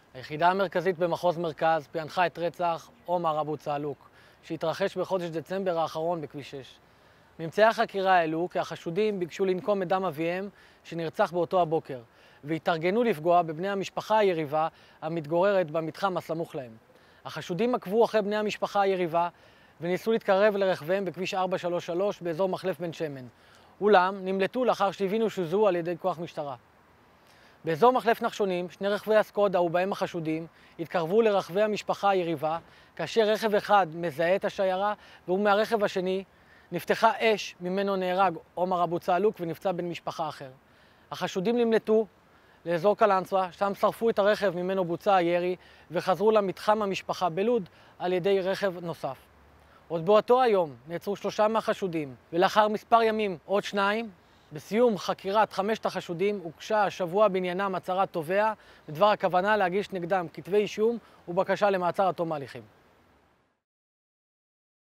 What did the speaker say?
היחידה המרכזית במחוז מרכז פענחה את רצח עומר אבו צעלוק, שהתרחש בחודש דצמבר האחרון בכביש 6. ממצאי החקירה העלו כי החשודים ביקשו לנקום את דם אביהם שנרצח באותו הבוקר, והתארגנו לפגוע בבני המשפחה היריבה המתגוררת במתחם הסמוך להם. החשודים עקבו אחרי בני המשפחה היריבה וניסו להתקרב לרכביהם בכביש 433 באזור מחלף בן שמן. אולם נמלטו לאחר שהבינו שזוהו על ידי כוח משטרה. באזור מחלף נחשונים, שני רכבי הסקודה ובהם החשודים התקרבו לרכבי המשפחה היריבה, כאשר רכב אחד מזהה את השיירה ומהרכב השני נפתחה אש ממנו נהרג עומר אבו צעלוק ונפצע בן משפחה אחר. החשודים נמלטו לאזור קלנסווה, שם שרפו את הרכב ממנו בוצע הירי וחזרו למתחם המשפחה בלוד על ידי רכב נוסף. עוד באותו היום נעצרו 3 מהחשודים, ולאחר מספר ימים עוד 2. בסיום חקירת 5 החשודים הוגשה השבוע בעניינם הצהרת תובע בדבר הכוונה להגיש נגדם כתבי אישום ובקשה למעצר עד תום ההליכים.